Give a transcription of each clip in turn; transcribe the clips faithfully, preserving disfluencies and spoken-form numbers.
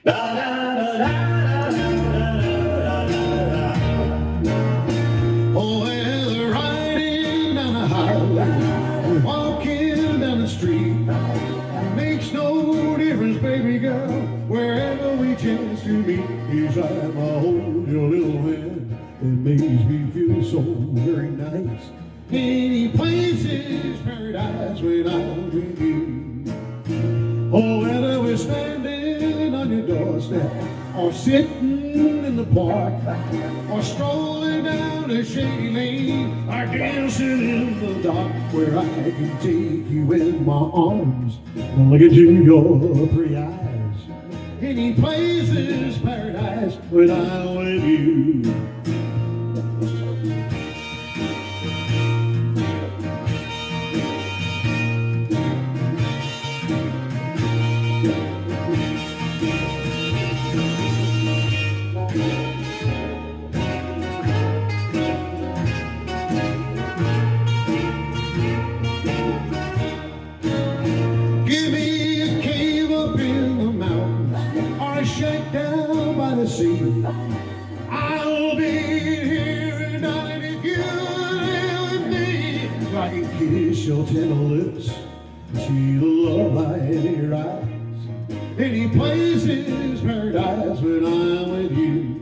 Oh, well, riding down the highway, walking down the street, makes no difference, baby girl, wherever we chance to meet. He's like my hold your little hand, it makes me feel so very nice. Anyplace is paradise when I'm with you. Oh, whether we're standing on your doorstep, or sitting in the park, or strolling down a shady lane, or dancing in the dark, where I can take you in my arms and look into your pretty eyes. Any place is paradise when I'm with you. Shack down by the sea, I'll be here, darling, if you're there with me. I can kiss your tender lips, see the love light in your eyes. Any place is paradise when I'm with you.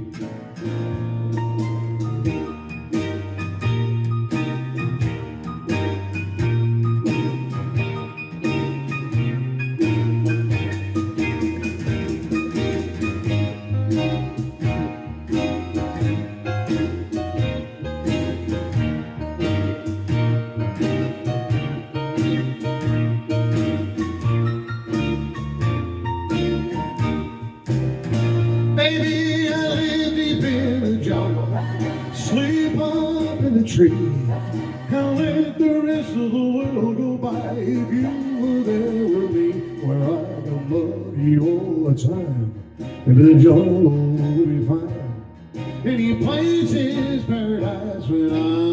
Baby, I live deep in the jungle, sleep up in the tree, and let the rest of the world go by. If you were there with me, where I can love you all the time, maybe the jungle will be fine. Any place is paradise when I'm